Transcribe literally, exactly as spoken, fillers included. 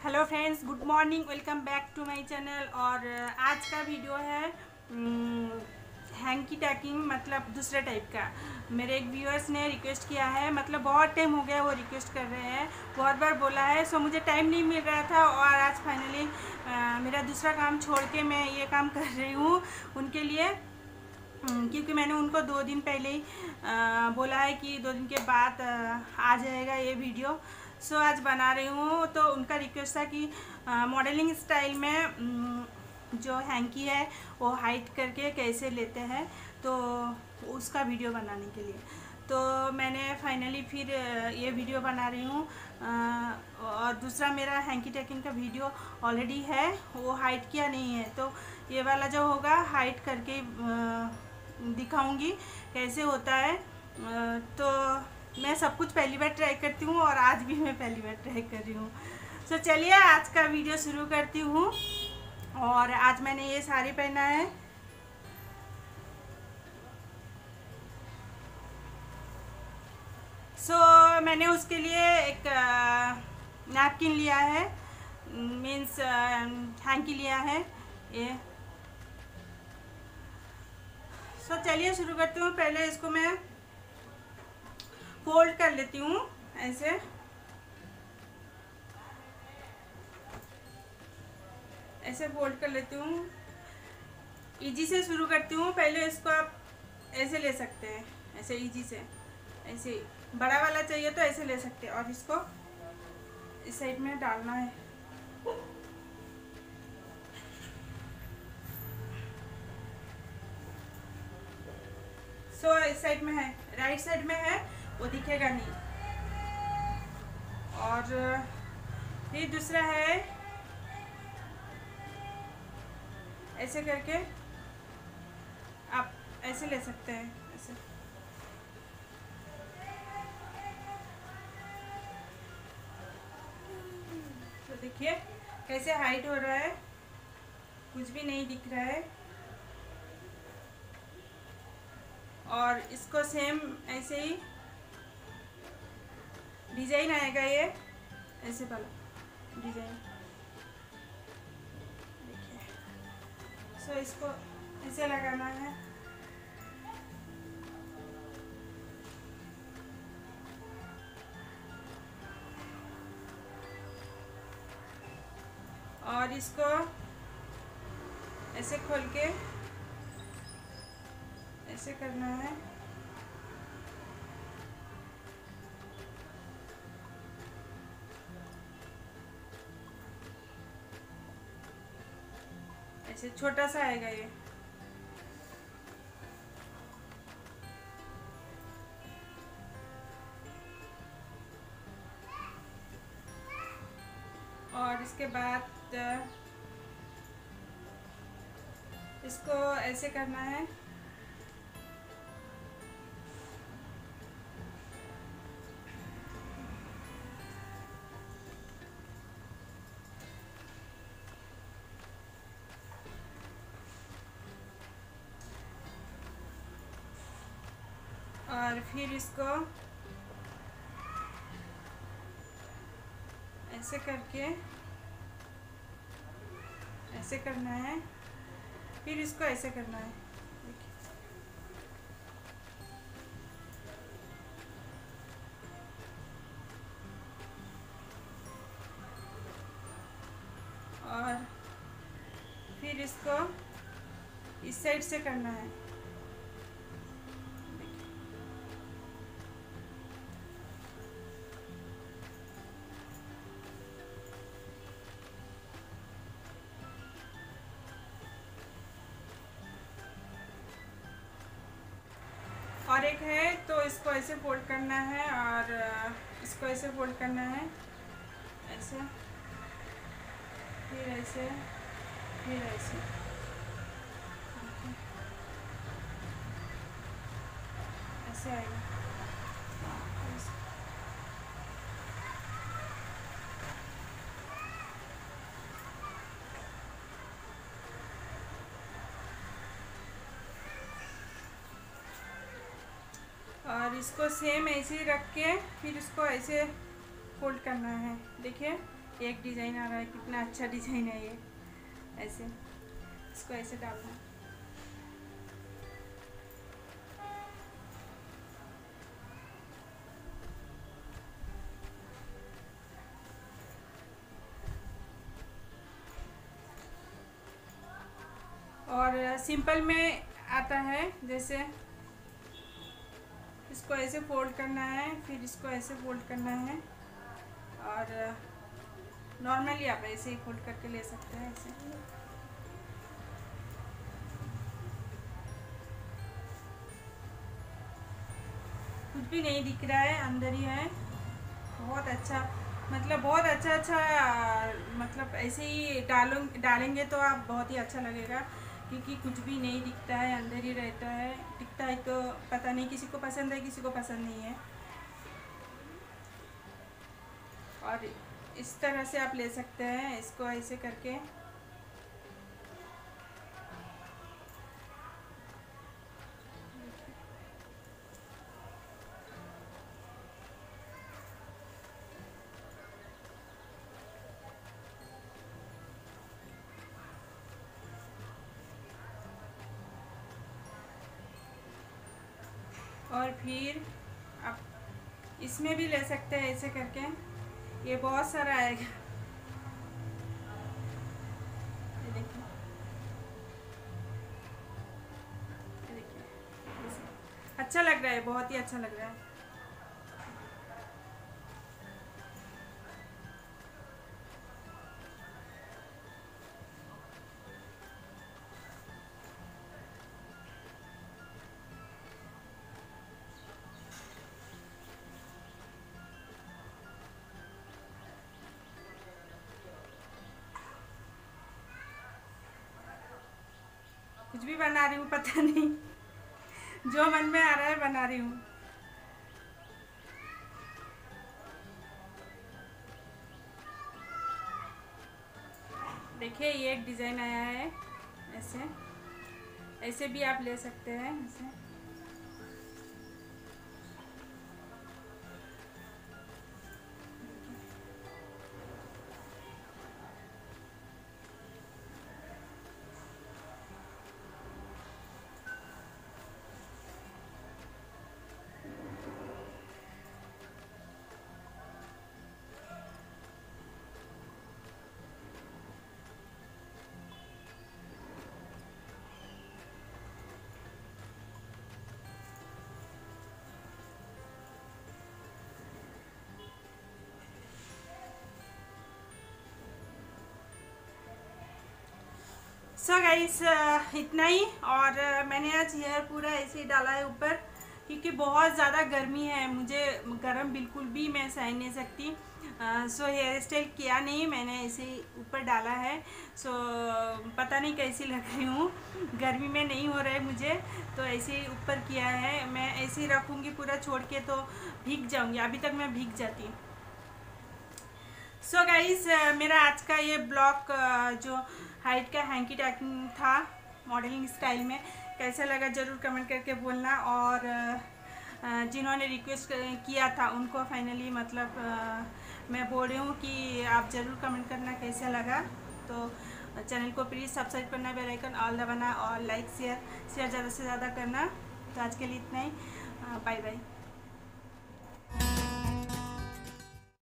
Hello friends, good morning. Welcome back to my channel. और आज का वीडियो है हैंकी टैकिंग, मतलब दूसरे टाइप का। मेरे एक व्यूअर्स ने रिक्वेस्ट किया है, मतलब बहुत टाइम हो गया वो रिक्वेस्ट कर रहे हैं, बहुत बार बोला है। सो मुझे टाइम नहीं मिल रहा था और आज फाइनली मेरा दूसरा काम छोड़ के मैं ये काम कर रही हूँ उनके लिए, क्योंकि मैंने उनको दो दिन पहले ही बोला है कि दो दिन के बाद आ जाएगा ये वीडियो। सो so, आज बना रही हूँ। तो उनका रिक्वेस्ट था कि मॉडलिंग स्टाइल में जो हैंकी है वो हाइट करके कैसे लेते हैं, तो उसका वीडियो बनाने के लिए तो मैंने फाइनली फिर ये वीडियो बना रही हूँ। और दूसरा मेरा हैंकी टैकिंग का वीडियो ऑलरेडी है, वो हाइट किया नहीं है, तो ये वाला जो होगा हाइट करके दिखाऊंगी कैसे होता है। तो मैं सब कुछ पहली बार ट्राई करती हूँ और आज भी मैं पहली बार ट्राई कर रही हूँ। सो चलिए आज का वीडियो शुरू करती हूँ। और आज मैंने ये साड़ी पहना है। सो so, मैंने उसके लिए एक नैपकिन लिया है, मीन्स हैंकी लिया है ये। सो so, चलिए शुरू करती हूँ। पहले इसको मैं फोल्ड कर लेती हूँ, ऐसे ऐसे फोल्ड कर लेती हूँ। इजी से शुरू करती हूँ। पहले इसको आप ऐसे ले सकते हैं, ऐसे इजी से, ऐसे बड़ा वाला चाहिए तो ऐसे ले सकते हैं। और इसको इस साइड में डालना है। सो so, इस साइड में है, राइट साइड में है, वो दिखेगा नहीं। और फिर दूसरा है, ऐसे करके आप ऐसे ले सकते हैं, ऐसे। तो देखिए कैसे हाइट हो रहा है, कुछ भी नहीं दिख रहा है। और इसको सेम ऐसे ही डिजाइन आएगा, ये ऐसे वाला डिजाइन देखिए। सो इसको ऐसे लगाना है। और इसको ऐसे खोल के ऐसे करना है। ऐसे छोटा सा आएगा ये। और इसके बाद इसको ऐसे करना है। और फिर इसको ऐसे करके ऐसे करना है। फिर इसको ऐसे करना है, देखिए। और फिर इसको इस साइड से करना है, और एक है तो इसको ऐसे फोल्ड करना है और इसको ऐसे फोल्ड करना है, ऐसे, फिर ऐसे, फिर ऐसे, ऐसे आएगा। और इसको सेम ऐसे ही रख के फिर इसको ऐसे फोल्ड करना है, देखिए एक डिज़ाइन आ रहा है, कितना अच्छा डिज़ाइन है ये। ऐसे इसको ऐसे डालना है। और सिंपल में आता है, जैसे इसको ऐसे फोल्ड करना है, फिर इसको ऐसे फोल्ड करना है, और नॉर्मली आप ऐसे ही फोल्ड करके ले सकते हैं। ऐसे कुछ भी नहीं दिख रहा है, अंदर ही है। बहुत अच्छा, मतलब बहुत अच्छा अच्छा, मतलब ऐसे ही डालो डालेंगे तो आप बहुत ही अच्छा लगेगा, क्योंकि कुछ भी नहीं दिखता है, अंदर ही रहता है। दिखता है तो पता नहीं, किसी को पसंद है किसी को पसंद नहीं है। और इस तरह से आप ले सकते हैं इसको ऐसे करके। और फिर आप इसमें भी ले सकते हैं ऐसे करके, ये बहुत सारा आएगा। ये देखिए, ये देखिए, अच्छा लग रहा है, बहुत ही अच्छा लग रहा है। कुछ भी बना रही हूँ, पता नहीं, जो मन में आ रहा है बना रही हूँ। देखिए ये एक डिज़ाइन आया है, ऐसे ऐसे भी आप ले सकते हैं ऐसे। सो so गाइस, इतना ही। और uh, मैंने आज हेयर पूरा ऐसे ही डाला है ऊपर, क्योंकि बहुत ज़्यादा गर्मी है, मुझे गर्म बिल्कुल भी मैं सह नहीं सकती। सो हेयर स्टाइल किया नहीं, मैंने ऐसे ही ऊपर डाला है। सो so, पता नहीं कैसी लग रही हूँ, गर्मी में नहीं हो रहा है मुझे, तो ऐसे ही ऊपर किया है। मैं ऐसे ही रखूँगी पूरा छोड़ के तो भीग जाऊँगी, अभी तक मैं भीग जाती। सो so गाइस, मेरा आज का ये ब्लॉग जो हाइट का हैंकी टैकिंग था मॉडलिंग स्टाइल में, कैसा लगा ज़रूर कमेंट करके बोलना। और जिन्होंने रिक्वेस्ट किया था उनको फाइनली मतलब मैं बोल रही हूँ कि आप ज़रूर कमेंट करना कैसा लगा। तो चैनल को प्लीज़ सब्सक्राइब करना, बेल आइकन ऑल दबाना, और लाइक शेयर शेयर ज़्यादा से ज़्यादा करना। तो आज के लिए इतना ही, बाय बाय।